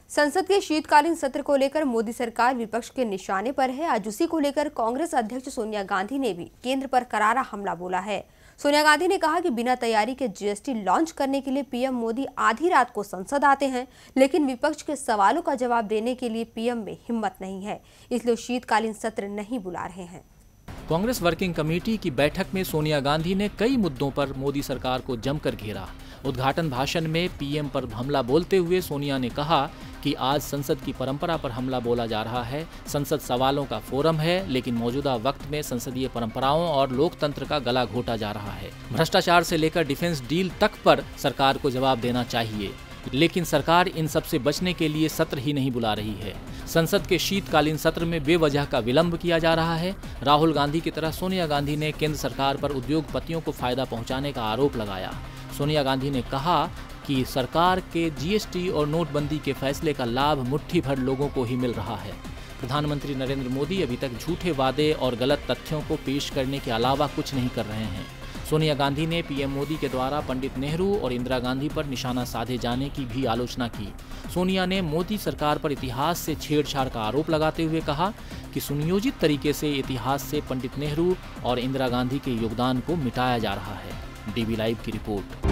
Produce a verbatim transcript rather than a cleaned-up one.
संसद के शीतकालीन सत्र को लेकर मोदी सरकार विपक्ष के निशाने पर है। आज उसी को लेकर कांग्रेस अध्यक्ष सोनिया गांधी ने भी केंद्र पर करारा हमला बोला है। सोनिया गांधी ने कहा कि बिना तैयारी के जीएसटी लॉन्च करने के लिए पीएम मोदी आधी रात को संसद आते हैं, लेकिन विपक्ष के सवालों का जवाब देने के लिए पीएम में हिम्मत नहीं है, इसलिए शीतकालीन सत्र नहीं बुला रहे हैं। कांग्रेस वर्किंग कमेटी की बैठक में सोनिया गांधी ने कई मुद्दों पर मोदी सरकार को जमकर घेरा। उद्घाटन भाषण में पीएम पर हमला बोलते हुए सोनिया ने कहा कि आज संसद की परंपरा पर हमला बोला जा रहा है। संसद सवालों का फोरम है, लेकिन मौजूदा वक्त में संसदीय परंपराओं और लोकतंत्र का गला घोटा जा रहा है। भ्रष्टाचार से लेकर डिफेंस डील तक पर सरकार को जवाब देना चाहिए, लेकिन सरकार इन सब से बचने के लिए सत्र ही नहीं बुला रही है। संसद के शीतकालीन सत्र में बेवजह का विलंब किया जा रहा है। राहुल गांधी की तरह सोनिया गांधी ने केंद्र सरकार पर उद्योगपतियों को फायदा पहुंचाने का आरोप लगाया। सोनिया गांधी ने कहा कि सरकार के जीएसटी और नोटबंदी के फैसले का लाभ मुट्ठी भर लोगों को ही मिल रहा है। प्रधानमंत्री नरेंद्र मोदी अभी तक झूठे वादे और गलत तथ्यों को पेश करने के अलावा कुछ नहीं कर रहे हैं। सोनिया गांधी ने पीएम मोदी के द्वारा पंडित नेहरू और इंदिरा गांधी पर निशाना साधे जाने की भी आलोचना की। सोनिया ने मोदी सरकार पर इतिहास से छेड़छाड़ का आरोप लगाते हुए कहा कि सुनियोजित तरीके से इतिहास से पंडित नेहरू और इंदिरा गांधी के योगदान को मिटाया जा रहा है। D B live report.